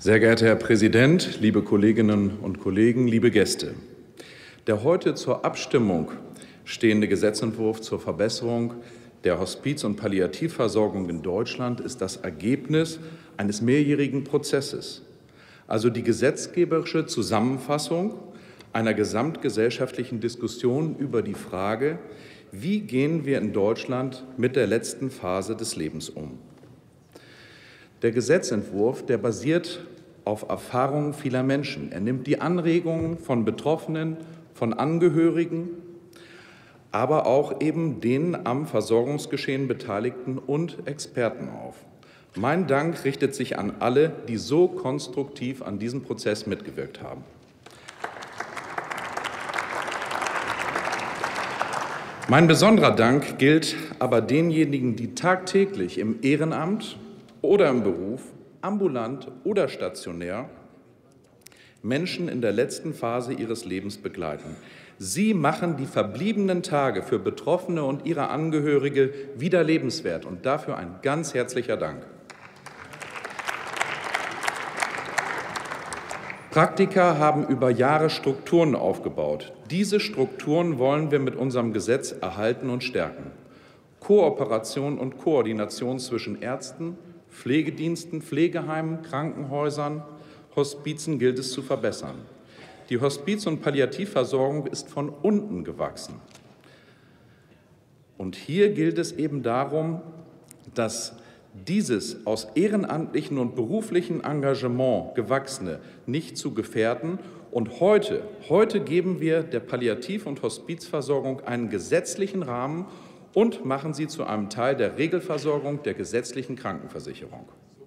Sehr geehrter Herr Präsident, liebe Kolleginnen und Kollegen, liebe Gäste! Der heute zur Abstimmung stehende Gesetzentwurf zur Verbesserung der Hospiz- und Palliativversorgung in Deutschland ist das Ergebnis eines mehrjährigen Prozesses, also die gesetzgeberische Zusammenfassung einer gesamtgesellschaftlichen Diskussion über die Frage, wie gehen wir in Deutschland mit der letzten Phase des Lebens um. Der Gesetzentwurf, der basiert auf Erfahrungen vieler Menschen. Er nimmt die Anregungen von Betroffenen, von Angehörigen, aber auch eben den am Versorgungsgeschehen Beteiligten und Experten auf. Mein Dank richtet sich an alle, die so konstruktiv an diesem Prozess mitgewirkt haben. Mein besonderer Dank gilt aber denjenigen, die tagtäglich im Ehrenamt oder im Beruf, ambulant oder stationär, Menschen in der letzten Phase ihres Lebens begleiten. Sie machen die verbliebenen Tage für Betroffene und ihre Angehörige wieder lebenswert. Und dafür ein ganz herzlicher Dank. Praktiker haben über Jahre Strukturen aufgebaut. Diese Strukturen wollen wir mit unserem Gesetz erhalten und stärken. Kooperation und Koordination zwischen Ärzten, Pflegediensten, Pflegeheimen, Krankenhäusern, Hospizen gilt es zu verbessern. Die Hospiz- und Palliativversorgung ist von unten gewachsen. Und hier gilt es eben darum, dass dieses aus ehrenamtlichen und beruflichen Engagement gewachsene nicht zu gefährden. Und heute geben wir der Palliativ- und Hospizversorgung einen gesetzlichen Rahmen und machen sie zu einem Teil der Regelversorgung der gesetzlichen Krankenversicherung.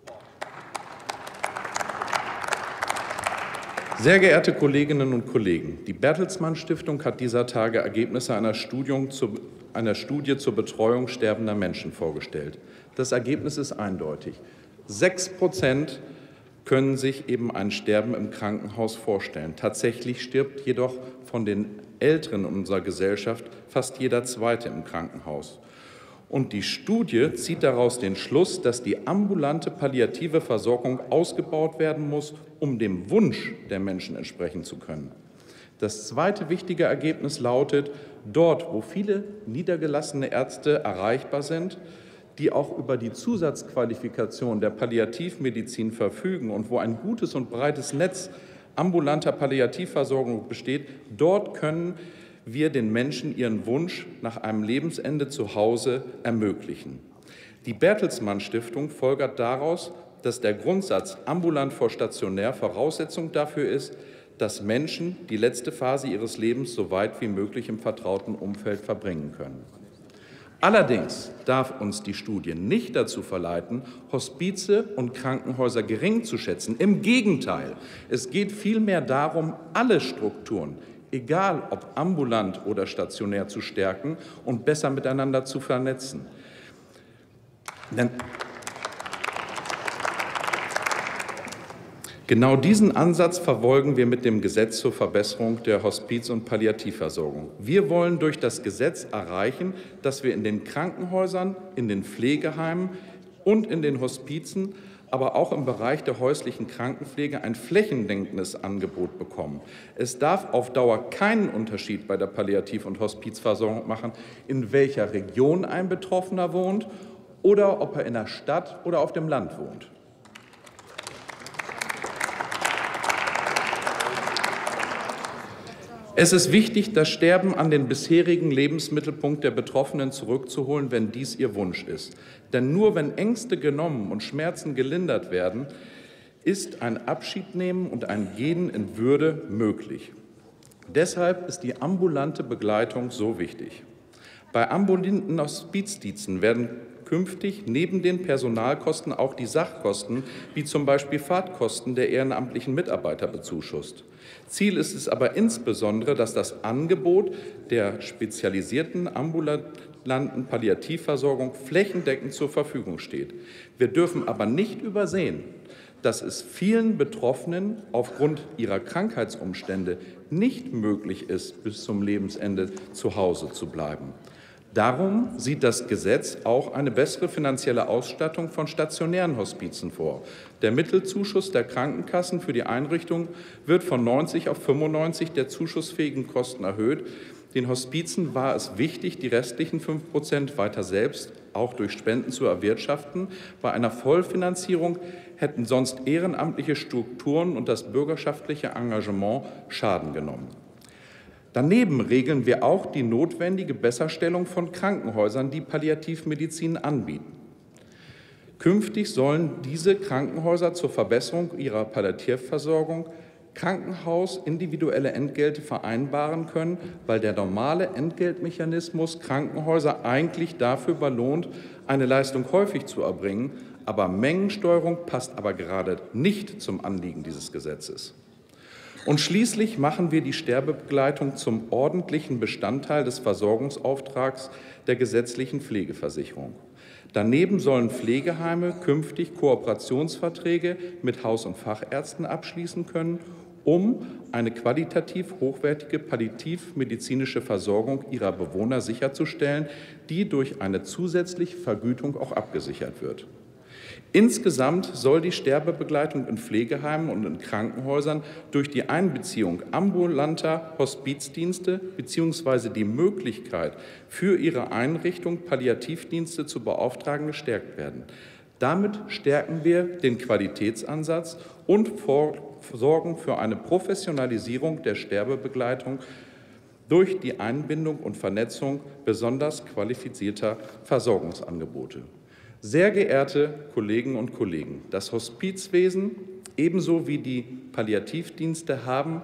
Sehr geehrte Kolleginnen und Kollegen, die Bertelsmann Stiftung hat dieser Tage Ergebnisse einer Studie zur Betreuung sterbender Menschen vorgestellt. Das Ergebnis ist eindeutig. 6% können sich eben ein Sterben im Krankenhaus vorstellen. Tatsächlich stirbt jedoch von den Älteren unserer Gesellschaft fast jeder Zweite im Krankenhaus. Und die Studie zieht daraus den Schluss, dass die ambulante palliative Versorgung ausgebaut werden muss, um dem Wunsch der Menschen entsprechen zu können. Das zweite wichtige Ergebnis lautet, dort, wo viele niedergelassene Ärzte erreichbar sind, die auch über die Zusatzqualifikation der Palliativmedizin verfügen und wo ein gutes und breites Netz ambulanter Palliativversorgung besteht, dort können wir den Menschen ihren Wunsch nach einem Lebensende zu Hause ermöglichen. Die Bertelsmann Stiftung folgert daraus, dass der Grundsatz ambulant vor stationär Voraussetzung dafür ist, dass Menschen die letzte Phase ihres Lebens so weit wie möglich im vertrauten Umfeld verbringen können. Allerdings darf uns die Studie nicht dazu verleiten, Hospize und Krankenhäuser gering zu schätzen. Im Gegenteil, es geht vielmehr darum, alle Strukturen, egal ob ambulant oder stationär, zu stärken und besser miteinander zu vernetzen. Denn genau diesen Ansatz verfolgen wir mit dem Gesetz zur Verbesserung der Hospiz- und Palliativversorgung. Wir wollen durch das Gesetz erreichen, dass wir in den Krankenhäusern, in den Pflegeheimen und in den Hospizen, aber auch im Bereich der häuslichen Krankenpflege ein flächendeckendes Angebot bekommen. Es darf auf Dauer keinen Unterschied bei der Palliativ- und Hospizversorgung machen, in welcher Region ein Betroffener wohnt oder ob er in der Stadt oder auf dem Land wohnt. Es ist wichtig, das Sterben an den bisherigen Lebensmittelpunkt der Betroffenen zurückzuholen, wenn dies ihr Wunsch ist. Denn nur wenn Ängste genommen und Schmerzen gelindert werden, ist ein Abschiednehmen und ein Gehen in Würde möglich. Deshalb ist die ambulante Begleitung so wichtig. Bei ambulanten Hospizdiensten werden künftig neben den Personalkosten auch die Sachkosten, wie zum Beispiel Fahrtkosten der ehrenamtlichen Mitarbeiter, bezuschusst. Ziel ist es aber insbesondere, dass das Angebot der spezialisierten ambulanten Palliativversorgung flächendeckend zur Verfügung steht. Wir dürfen aber nicht übersehen, dass es vielen Betroffenen aufgrund ihrer Krankheitsumstände nicht möglich ist, bis zum Lebensende zu Hause zu bleiben. Darum sieht das Gesetz auch eine bessere finanzielle Ausstattung von stationären Hospizen vor. Der Mittelzuschuss der Krankenkassen für die Einrichtung wird von 90 auf 95 der zuschussfähigen Kosten erhöht. Den Hospizen war es wichtig, die restlichen 5% weiter selbst, auch durch Spenden, zu erwirtschaften. Bei einer Vollfinanzierung hätten sonst ehrenamtliche Strukturen und das bürgerschaftliche Engagement Schaden genommen. Daneben regeln wir auch die notwendige Besserstellung von Krankenhäusern, die Palliativmedizin anbieten. Künftig sollen diese Krankenhäuser zur Verbesserung ihrer Palliativversorgung Krankenhaus individuelle Entgelte vereinbaren können, weil der normale Entgeltmechanismus Krankenhäuser eigentlich dafür belohnt, eine Leistung häufig zu erbringen, aber Mengensteuerung passt aber gerade nicht zum Anliegen dieses Gesetzes. Und schließlich machen wir die Sterbebegleitung zum ordentlichen Bestandteil des Versorgungsauftrags der gesetzlichen Pflegeversicherung. Daneben sollen Pflegeheime künftig Kooperationsverträge mit Haus- und Fachärzten abschließen können, um eine qualitativ hochwertige palliativmedizinische Versorgung ihrer Bewohner sicherzustellen, die durch eine zusätzliche Vergütung auch abgesichert wird. Insgesamt soll die Sterbebegleitung in Pflegeheimen und in Krankenhäusern durch die Einbeziehung ambulanter Hospizdienste bzw. die Möglichkeit, für ihre Einrichtung Palliativdienste zu beauftragen, gestärkt werden. Damit stärken wir den Qualitätsansatz und sorgen für eine Professionalisierung der Sterbebegleitung durch die Einbindung und Vernetzung besonders qualifizierter Versorgungsangebote. Sehr geehrte Kolleginnen und Kollegen, das Hospizwesen ebenso wie die Palliativdienste haben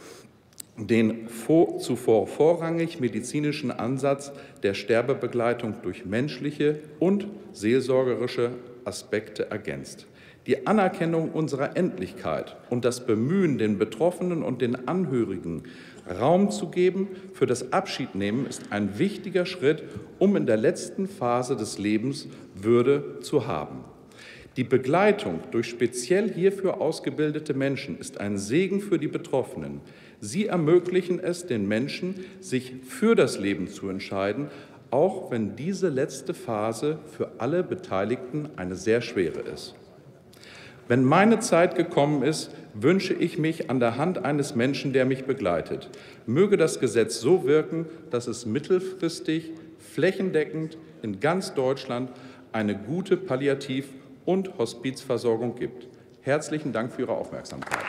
den zuvor vorrangig medizinischen Ansatz der Sterbebegleitung durch menschliche und seelsorgerische Aspekte ergänzt. Die Anerkennung unserer Endlichkeit und das Bemühen, den Betroffenen und den Angehörigen Raum zu geben für das Abschiednehmen ist ein wichtiger Schritt, um in der letzten Phase des Lebens Würde zu haben. Die Begleitung durch speziell hierfür ausgebildete Menschen ist ein Segen für die Betroffenen. Sie ermöglichen es den Menschen, sich für das Leben zu entscheiden, auch wenn diese letzte Phase für alle Beteiligten eine sehr schwere ist. Wenn meine Zeit gekommen ist, wünsche ich mich an der Hand eines Menschen, der mich begleitet. Möge das Gesetz so wirken, dass es mittelfristig, flächendeckend in ganz Deutschland eine gute Palliativ- und Hospizversorgung gibt. Herzlichen Dank für Ihre Aufmerksamkeit.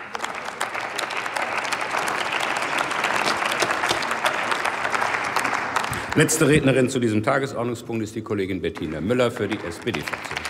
Letzte Rednerin zu diesem Tagesordnungspunkt ist die Kollegin Bettina Müller für die SPD-Fraktion.